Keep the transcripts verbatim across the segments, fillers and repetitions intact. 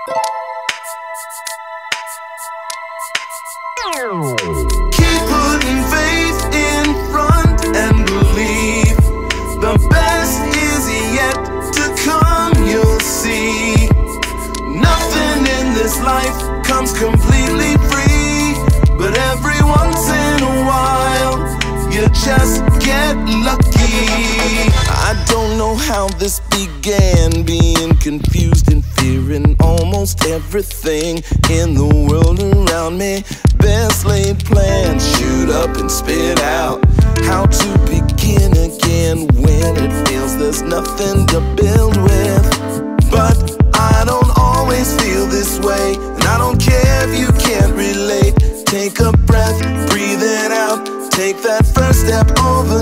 Keep putting faith in front and believe the best is yet to come. You'll see nothing in this life comes completely free, but every once in a while you just get lucky. I don't know how this began, being confused and fearing almost everything in the world around me. Best laid plans shoot up and spit out. How to begin again when it feels there's nothing to build with. But I don't always feel this way, and I don't care if you can't relate. Take a breath, breathe it out, take that first step over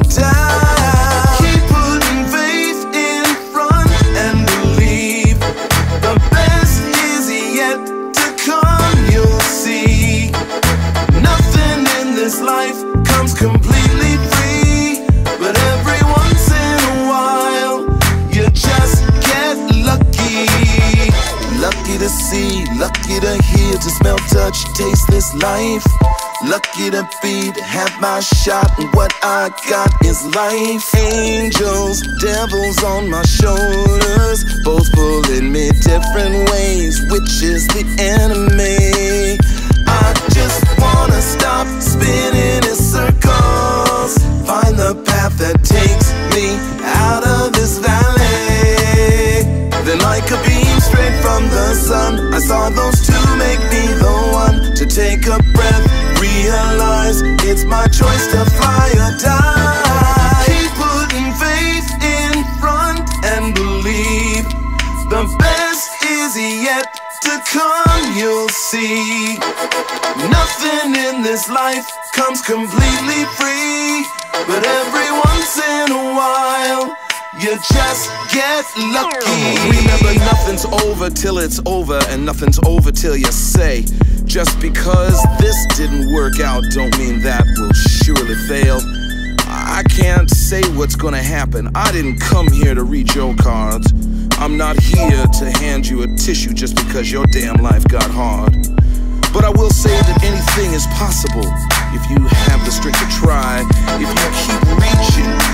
time. Keep putting faith in front and believe the best is yet to come. You'll see nothing in this life comes completely free, but every once in a while you just get lucky. Lucky to see, lucky to hear, to smell, touch, taste this life. Lucky to be, to have my shot, and what I got is life. Angels, devils on my shoulders, both pulling me different ways. Which is the enemy? I just wanna stop spinning in circles, find the path that takes me out of this valley. Then like a beam straight from the sun, I saw those two make me the one to take a breath, realize it's my choice to fly or die. Keep putting faith in front and believe the best is yet to come. You'll see nothing in this life comes completely free, but every once in a while you just get lucky. Remember, nothing's over till it's over, and nothing's over till you say, just because this didn't work out don't mean that will surely fail. I can't say what's gonna happen. I didn't come here to read your cards. I'm not here to hand you a tissue just because your damn life got hard. But I will say that anything is possible if you have the strength to try, if you keep reaching